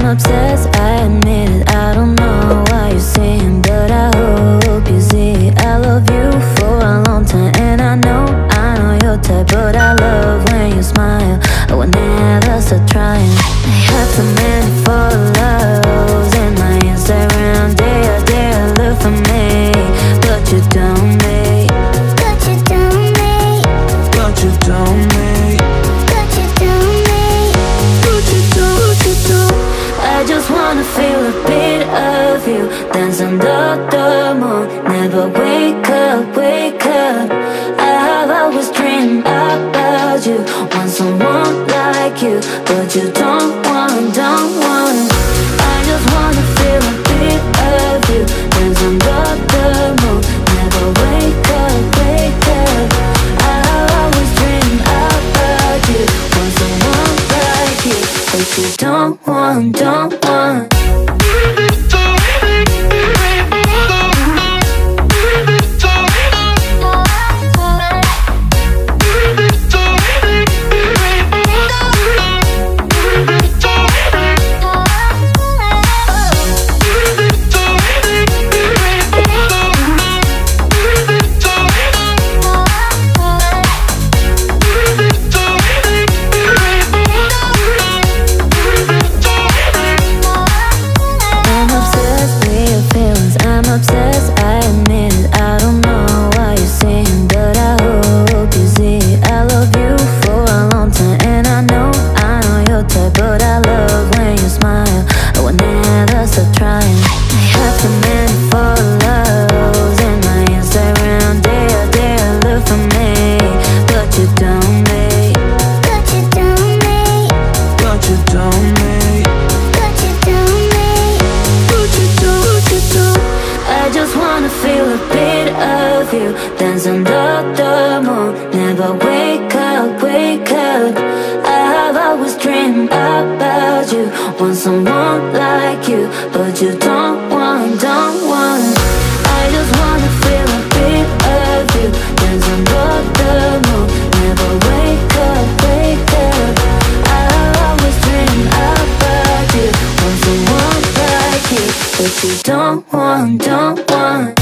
I'm obsessed, I admit it. I don't know why you're saying, but I hope you see it. I love you for a long time, and I know your type. But I love when you smile, I will never stop trying. I have so many followers in my Instagram. They look for me, but you don't me. But you don't me. But you don't me. But you don't me. But you don't. I just wanna feel a bit of you, dance under the moon. Never wake up, wake up. I have always dreamed about you, want someone like you, but you don't want, don't want. I just wanna feel a bit of you, dance under the moon. Never wake up, wake up. I have always dreamed about you, want someone like you, but you don't want, don't want. Obsessed, I admit it. I don't know why you're saying, but I hope you see it. I love you for a long time, and I know your type. But I love when you smile, I will never stop trying. I have so many followers in my Instagram. They look for me, but you don't me. But you don't me. But you don't me. But you don't me. But you don't. I just wanna feel a bit of you, dance under the moon. Never wake up, wake up. I have always dreamed about you, want someone like you, but you don't want, don't want. I just wanna feel a bit of you, dance under the moon. Never wake up, wake up. I have always dreamed about you, want someone like you, but you don't want, don't want.